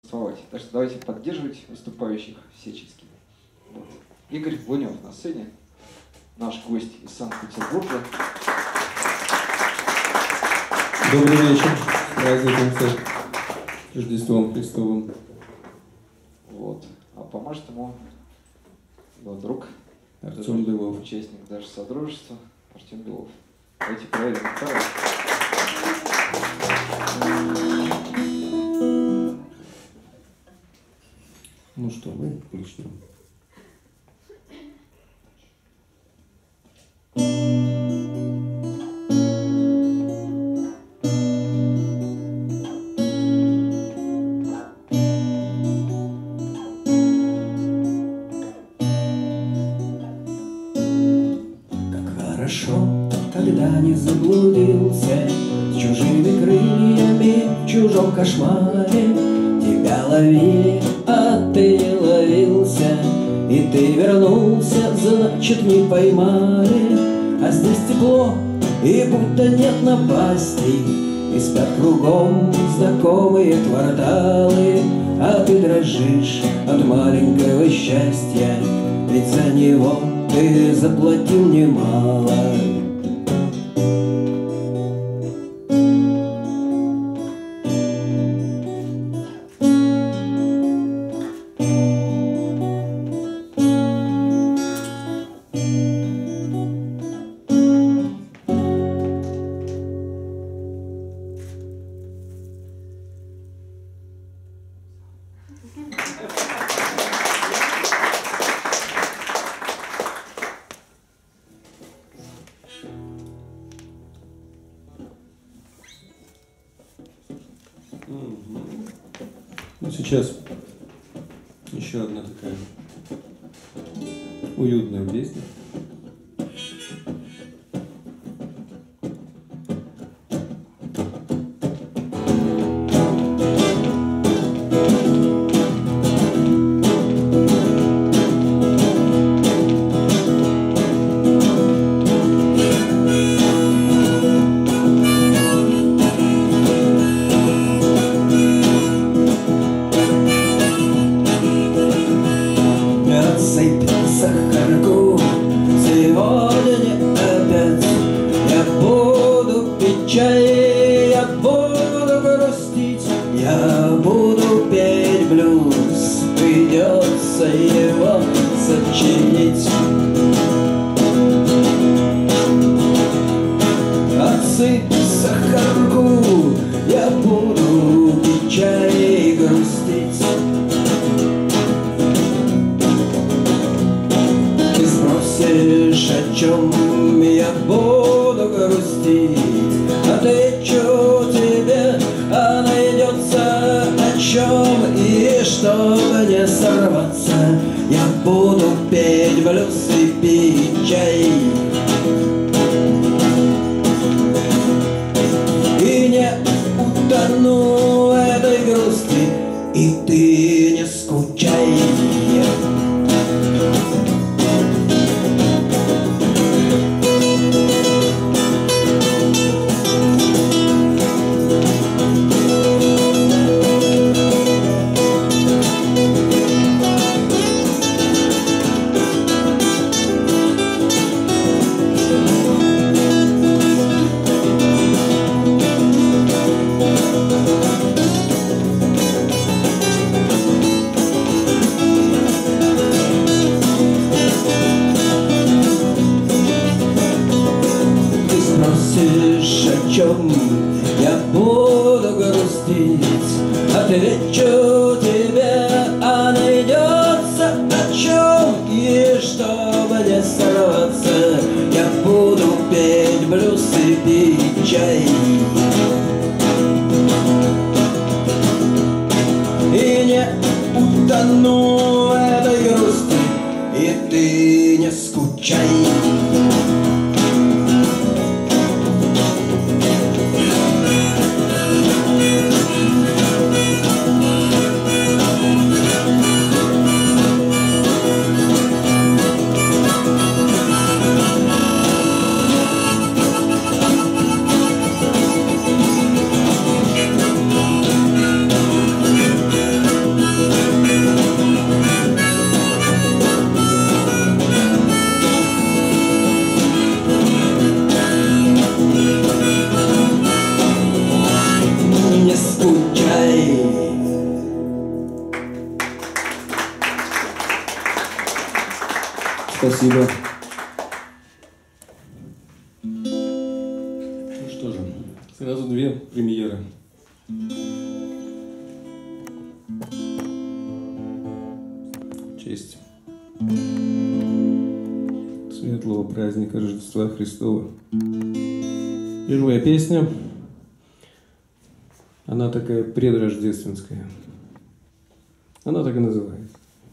торжествовать. Так что давайте поддерживать выступающих всячески. Вот. Игорь Лунев на сцене, наш гость из Санкт-Петербурга. Добрый вечер. С праздником всех. Рождеством Христовым. Вот. А поможет ему его друг, Артем Белов. Участник даже Содружества, Артем Белов. Давайте проверим гитару. Ну что, мы начнем. Когда не заблудился с чужими крыльями в чужом кошмаре. Тебя ловили, а ты не ловился, и ты вернулся, значит не поймали. А здесь тепло, и будто нет напасти, и спят кругом знакомые кварталы. А ты дрожишь от маленького счастья, ведь за него ты заплатил немало. Ну, сейчас еще одна такая уютная песня. Спасибо. Ну что же, сразу две премьеры. В честь светлого праздника Рождества Христова. Первая песня, она такая предрождественская. Она так и называется.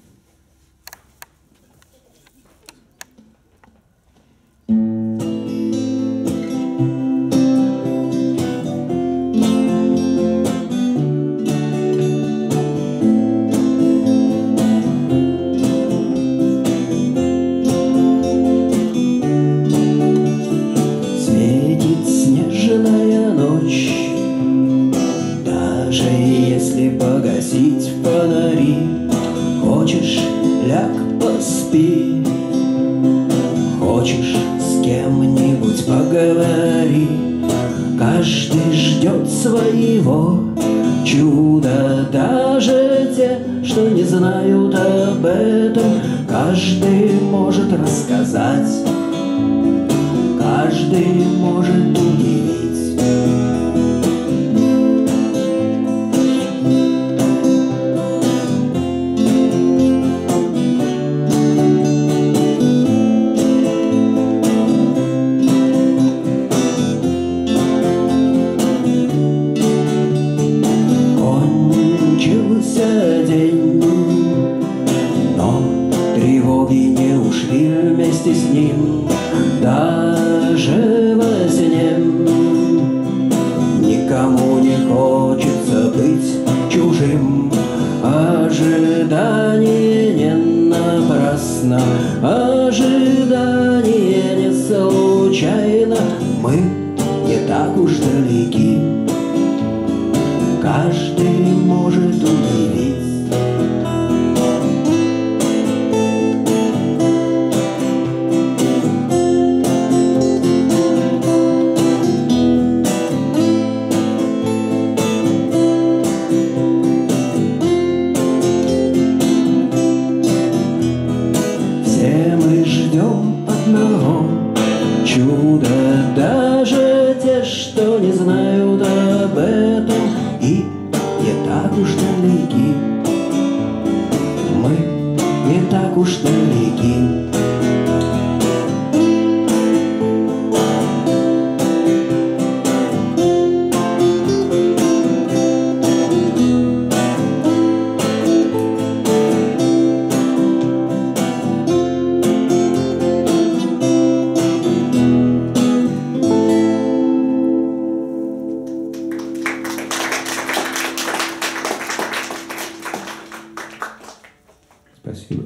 Спасибо.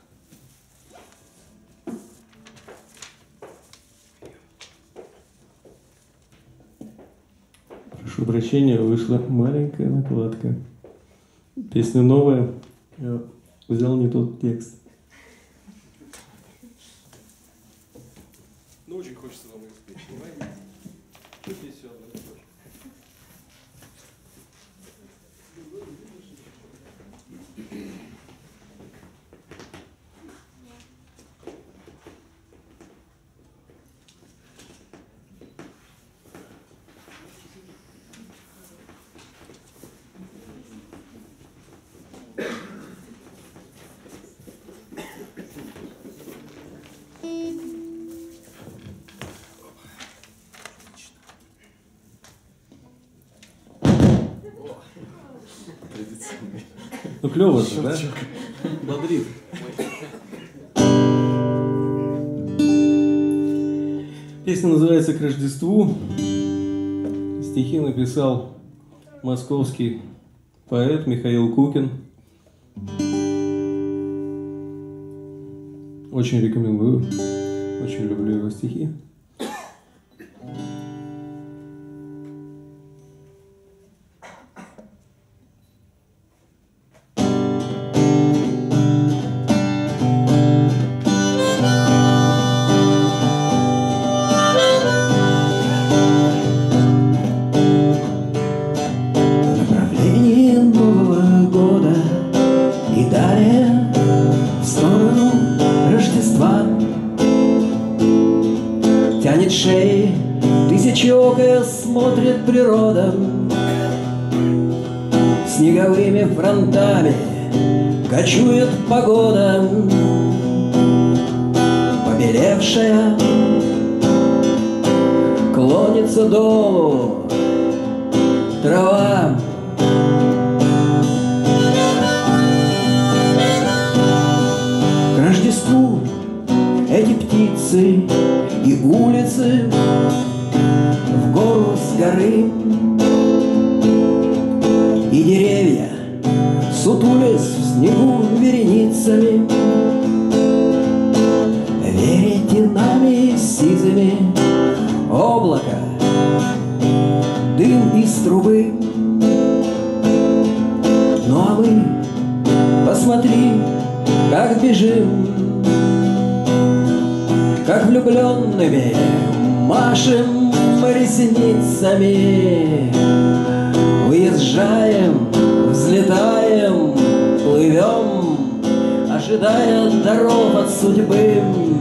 Прошу прощения, вышла маленькая накладка. Песня новая, я взял не тот текст. Ну, очень хочется вам их спеть. Чуть еще одна. Ну клево же, да? Бодрит. Песня называется «К Рождеству». Стихи написал московский поэт Михаил Кукин. Очень рекомендую. Очень люблю его стихи. В сторону Рождества смотрит природа снеговыми фронтами, кочует погода, побелевшая, клонится долу трава. К Рождеству эти птицы и улицы в гору с горы, и деревья сутулись в снегу вереницами, веретенами сизыми, облако, дым из трубы. Ну а мы, посмотри, как бежим, как влюбленными машем ресницами. Выезжаем, взлетаем, плывем, ожидая даров от судьбы.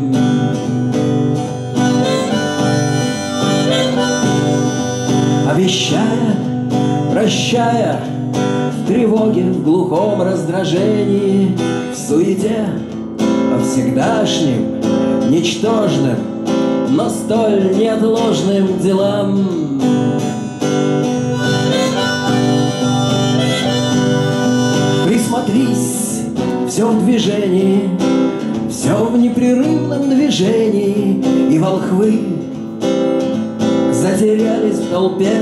Обещая, прощая, в тревоге, в глухом раздражении, в суете, по всегдашним, ничтожным, но столь неотложным делам. Присмотрись, все в движении, все в непрерывном движении, и волхвы затерялись в толпе,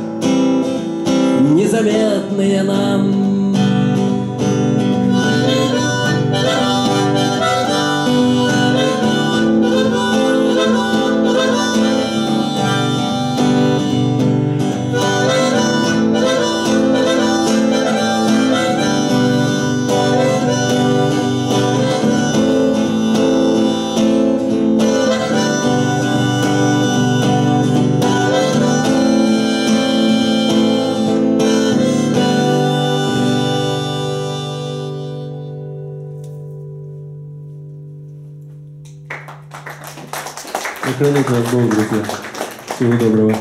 незаметные нам. Хранит вас Бог, друзья. Всего доброго.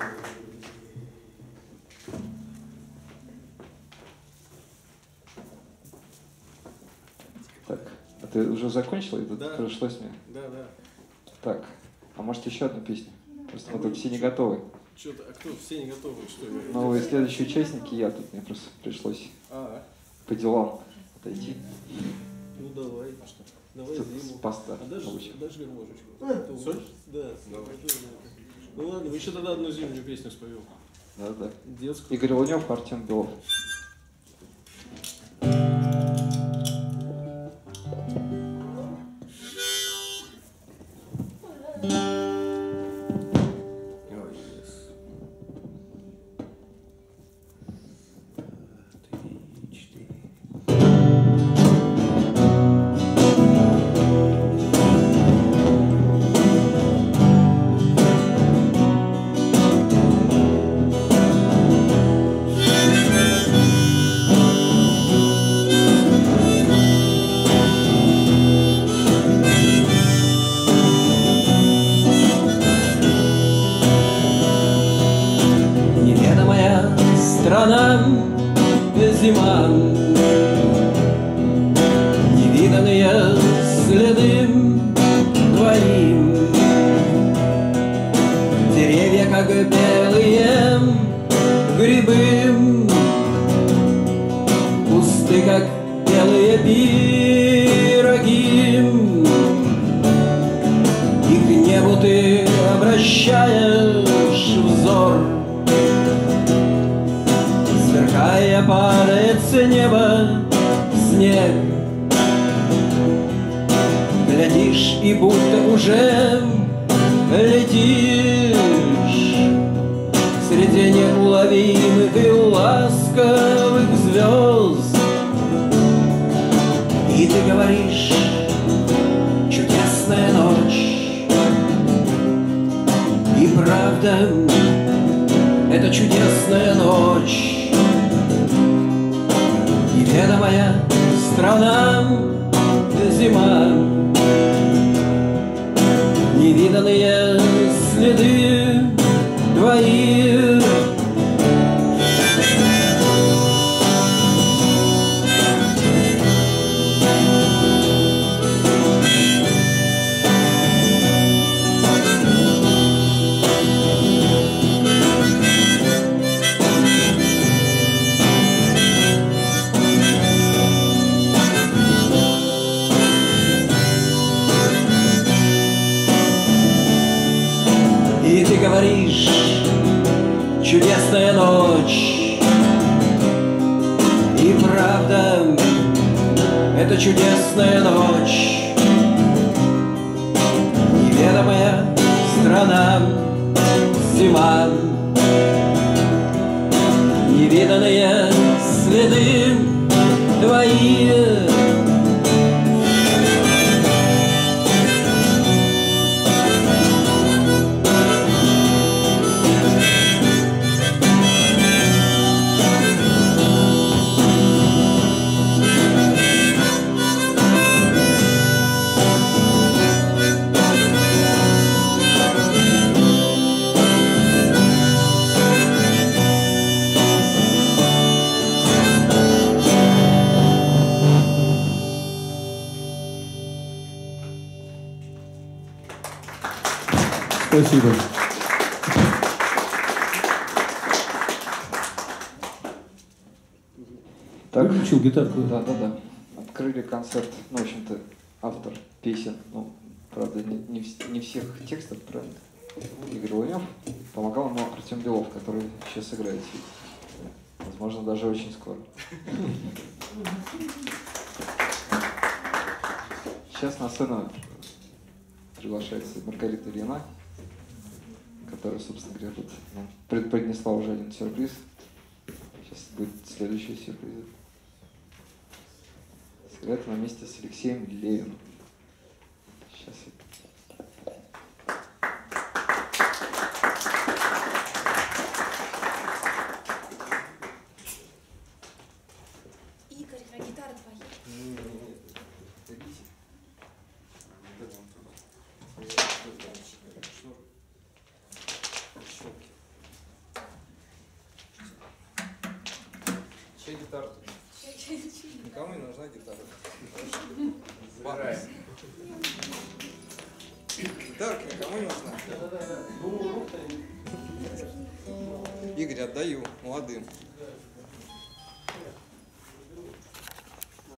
Так, а ты уже закончил? И тут Да. пришлось мне. Да. Так, а может еще одну песню? Просто мы тут все не готовы. Что-то, а кто? Все не готовы, что ли? Новые следующие участники, я тут, мне просто пришлось по делам отойти. Ну давай. А что? Давай Тут зиму. паста А даже получилось. ложечку. Соль? Да. Давай. Ну ладно, мы еще тогда одну зимнюю песню споем. Да. Детскую. Игорь Лунев, Артем Белов. Страна, зима, невиданные следы твои, деревья, как белые грибы, кусты, как белые пироги, и к небу ты обращаешь взор. Сверкая, падает с неба снег, глядишь, и будто уже летишь среди неуловимых и ласковых звезд. И ты говоришь: чудесная ночь. И правда, это чудесная ночь. Неведомая страна, зима, невиданные следы твои. твои. И ты говоришь, чудесная ночь. И правда, это чудесная ночь. Неведомая страна, зима, невиданные следы твои. Спасибо. Так, Выключил гитарку. да. Открыли концерт, ну, в общем-то, автор песен, ну, правда, не всех текстов, правильно? Игорь Лунев. Помогал ему Артем Белов, который сейчас играет. Возможно, даже очень скоро. Сейчас на сцену приглашается Маргарита Ильина, которая, собственно говоря, тут нам преподнесла уже один сюрприз. Сейчас будет следующий сюрприз. Сыграет она вместе с Алексеем Левиным. Сейчас. Игорь, а гитара твоя? Чья гитара? Никому не нужна гитара. Гитарка никому не нужна. Игорь, отдаю молодым.